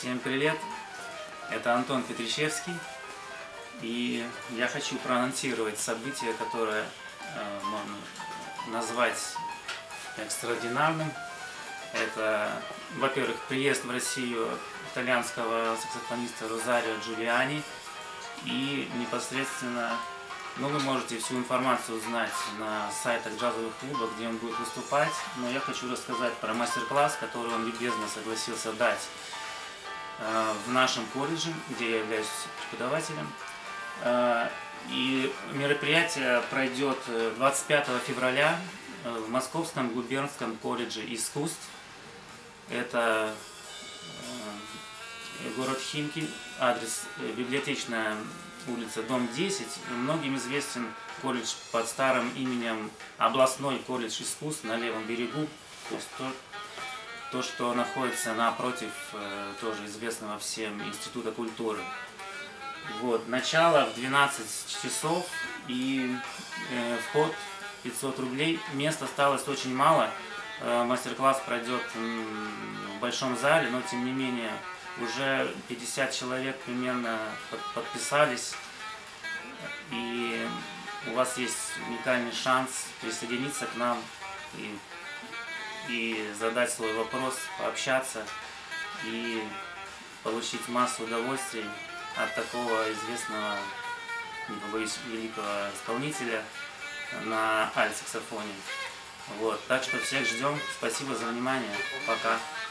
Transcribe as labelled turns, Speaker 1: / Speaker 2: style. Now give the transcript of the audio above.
Speaker 1: Всем привет! Это Антон Петрищевский, и я хочу проанонсировать событие, которое можно назвать экстраординарным. Это, во-первых, приезд в Россию итальянского саксофониста Розарио Джулиани, и непосредственно, вы можете всю информацию узнать на сайтах джазовых клубов, где он будет выступать, но я хочу рассказать про мастер-класс, который он любезно согласился дать в нашем колледже, где я являюсь преподавателем. И мероприятие пройдет 25 февраля в Московском губернском колледже искусств. Это город Химки, адрес Библиотечная улица, дом 10. Многим известен колледж под старым именем Областной колледж искусств на левом берегу. То есть то, что находится напротив тоже известного всем Института культуры. Вот, начало в 12 часов и вход 500 рублей. Мест осталось очень мало. Мастер-класс пройдет в большом зале, но тем не менее уже 50 человек примерно подписались. И у вас есть уникальный шанс присоединиться к нам и задать свой вопрос, пообщаться и получить массу удовольствий от такого известного, не побоюсь, великого исполнителя на альт-саксофоне. Вот, так что всех ждем. Спасибо за внимание. Пока.